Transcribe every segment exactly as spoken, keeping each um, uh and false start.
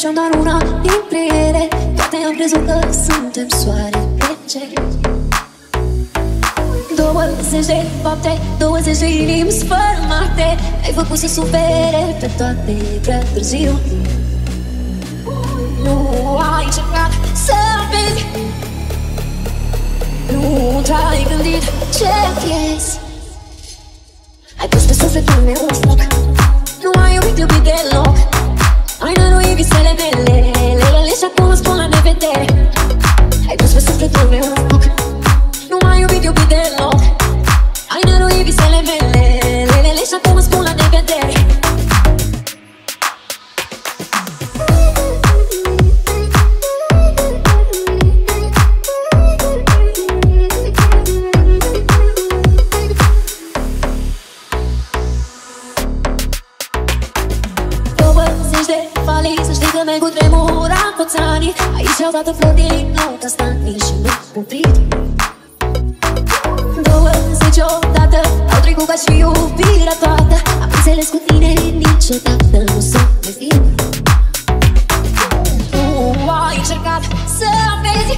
făceam doar una dintre ele. Toate am crezut că suntem soare pe cer. Douăzeci de fapte, douăzeci de inimi sfaramate. Ai făcut să sufere pe toate, prea tarziu. Nu ai încercat să vezi, nu te-ai gândit ce pierzi. Ai pus pe sufletul meu un foc, nu ai iubit, iubit deloc. Ai naruit visele mele, lelele, și acum spun la nevedere. Ai pus pe sufletul meu un foc, nu ai iubit, iubit deloc. Ai naruit visele mele, lelele, și acum spun la nevedere. Să știi că mi-ai cutremurat toți anii. Aici au dată flori din nou, că asta nici nu cumplit. Douăzeci odată au trecut ca și iubirea toată. Am înțeles cu tine niciodată nu să ne fim. Nu ai încercat să vezi,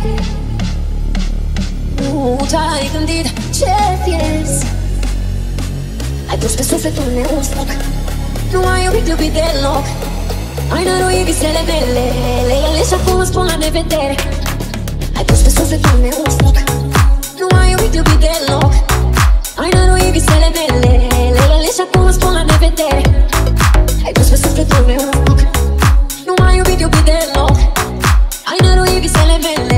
nu te-ai gândit ce pierzi. Ai pus pe sufletul meu un foc, nu ai iubit, iubit deloc. Ai naruit visele mele, lelele, și acum spun la nevedere. Ai pus pe sufletul meu un foc, nu ai iubit, iubit deloc. Ai naruit visele mele, lelele, și acum spun la nevedere. Ai pus pe sufletul meu un foc, nu ai iubit, iubit deloc. Ai naruit visele mele,